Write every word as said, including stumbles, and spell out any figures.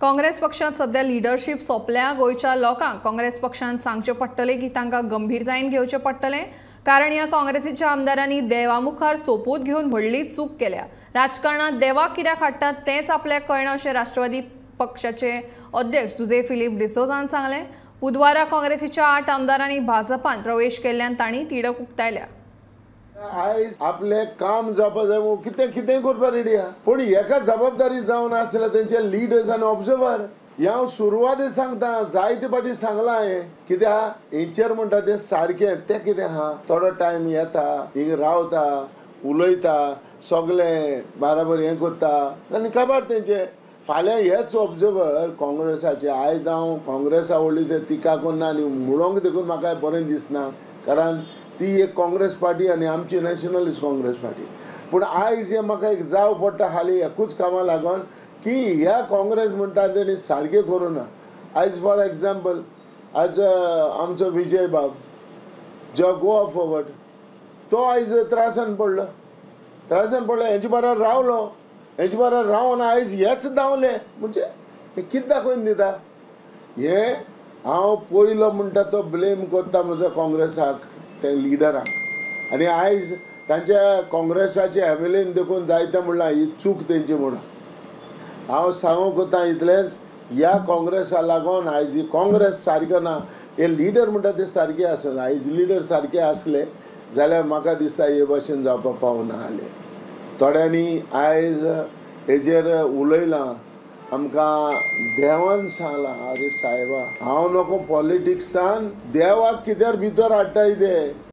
काँग्रेस पक्षात सध्या लिडरशिप सोंपल्या। गोयच्या लोकांक काँग्रेस पक्षान सांगचे पडटले की तांकां गंभीरतायेन घेवचे पडटले, कारण ह्या काँग्रेसीच्या आमदारांनी देवा मुखार सोपूत घेवन व्हडली चूक केल्या। राजकारणात देवाक कित्याक हाडटात तेंच आपल्याक कळना अशें राष्ट्रवादी पक्षाचे अध्यक्ष जुजे फिलिप डिसोजान सांगलें। बुधवारा काँग्रेसीच्या आठ आमदारांनी भाजपांत प्रवेश केल्ल्यान तांणी तिडक उक्तायल्या। आयज आपले काम जावपा जाय कितें कितें करपा रेडी आहा, पूण एका जबाबदारी जावन आसल्या तेंचे लीडर्स आनी ऑब्जर्वर। हांव सुरवाते सांगता, जायते फाटी सांगलां हांवें कित्याक हेंचेर म्हणटा तें सारकें तें कितें आहा, थोडो टायम येता हिंग रावता उलयता सगळें बराबर हें करता आनी काबार तेंचे फाल्यां हेच ऑब्जर्वर काँग्रेसाचे। आयज हांव काँग्रेसा वडली ते टिका करना आनी म्हणोंक देखून म्हाका बरें दिसना, कारण ती एक काँग्रेस पार्टी आनी आमची नॅशनलिस्ट काँग्रेस पार्टी। पूण आयज हे म्हाका एक जाव पडटा हाली एकूच कामां लागून की ह्या काँग्रेस म्हणटा तेणी सारकें करूना। आयज फॉर एग्जाम्पल आज आमचो विजय बाब जो गोवा फॉरवर्ड तो आयज त्रासान पडलो त्रासान पडलो हेंचे बरोबर रावलो हेंचे बरोबर रावन आयज हेच धांवले म्हणजे हे कितें दाखोवन दिता। हे हांव पयलो म्हणटा तो ब्लेम करता म्हजो काँग्रेसाक ते लिडराक, आनी आयज तांच्या काँग्रेसाचे हॅमिलीन देखून जायते म्हणलां ही चूक तेंची म्हणून। हांव सांगू कोता इतलेंच, ह्या काँग्रेसा लागून आयज ही काँग्रेस सारको ना। हे लिडर म्हणटा ते सारके आसत, आयज लिडर सारके आसले जाल्यार म्हाका दिसता हे भाशेन जावपा पावना आहले। थोड्यांनी आयज हेजेर उलयलां, आमकां देवान सांगलां अरे सायबा हांव नको पॉलिटिक्सान देवाक कित्याक भितर हाडटाय ते।